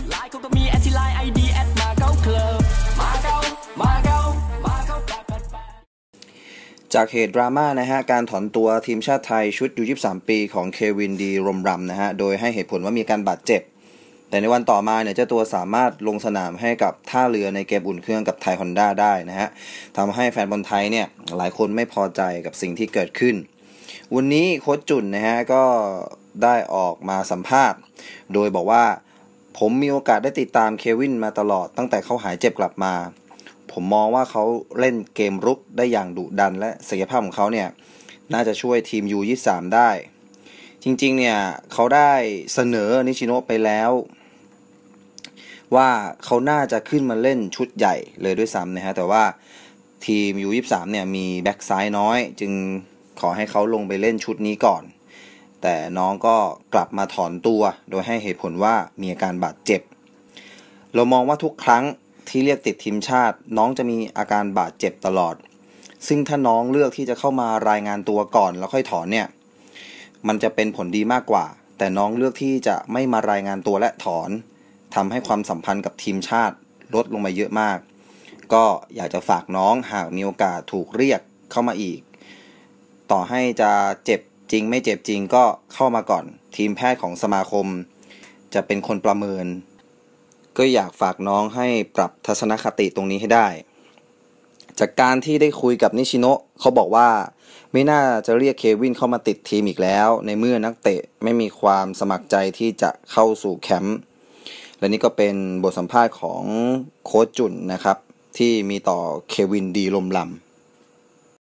ไลน์เขาก็มีแอดที่ไลน์ไอดีแอดมาเก้าเคลิบมาเก้าจากเหตุดราม่านะฮะการถอนตัวทีมชาติไทยชุดยู23ปีของเควินดีรมรำนะฮะโดยให้เหตุผลว่ามีการบาดเจ็บแต่ในวันต่อมาเนี่ยเจ้าตัวสามารถลงสนามให้กับท่าเรือในเกมอุ่นเครื่องกับไทยฮอนด้าได้นะฮะทำให้แฟนบอลไทยเนี่ยหลายคนไม่พอใจกับสิ่งที่เกิดขึ้นวันนี้โค้ชจุนนะฮะก็ได้ออกมาสัมภาษณ์โดยบอกว่าผมมีโอกาสได้ติดตามเควินมาตลอดตั้งแต่เขาหายเจ็บกลับมาผมมองว่าเขาเล่นเกมรุกได้อย่างดุดันและศักยภาพของเขาเนี่ยน่าจะช่วยทีม U23 ได้จริงๆเนี่ยเขาได้เสนอนิชิโนะไปแล้วว่าเขาน่าจะขึ้นมาเล่นชุดใหญ่เลยด้วยซ้ำนะฮะแต่ว่าทีม U23 เนี่ยมีแบ็กซ้ายน้อยจึงขอให้เขาลงไปเล่นชุดนี้ก่อนแต่น้องก็กลับมาถอนตัวโดยให้เหตุผลว่ามีอาการบาดเจ็บเรามองว่าทุกครั้งที่เรียกติดทีมชาติน้องจะมีอาการบาดเจ็บตลอดซึ่งถ้าน้องเลือกที่จะเข้ามารายงานตัวก่อนแล้วค่อยถอนเนี่ยมันจะเป็นผลดีมากกว่าแต่น้องเลือกที่จะไม่มารายงานตัวและถอนทำให้ความสัมพันธ์กับทีมชาติลดลงมาเยอะมากก็อยากจะฝากน้องหากมีโอกาสถูกเรียกเข้ามาอีกต่อให้จะเจ็บจริงไม่เจ็บจริงก็เข้ามาก่อนทีมแพทย์ของสมาคมจะเป็นคนประเมินก็อยากฝากน้องให้ปรับทัศนคติตรงนี้ให้ได้จากการที่ได้คุยกับนิชิโนะเขาบอกว่าไม่น่าจะเรียกเควินเข้ามาติดทีมอีกแล้วในเมื่อนักเตะไม่มีความสมัครใจที่จะเข้าสู่แคมป์และนี่ก็เป็นบทสัมภาษณ์ของโค้ชจุนนะครับที่มีต่อเควินดีลมลำ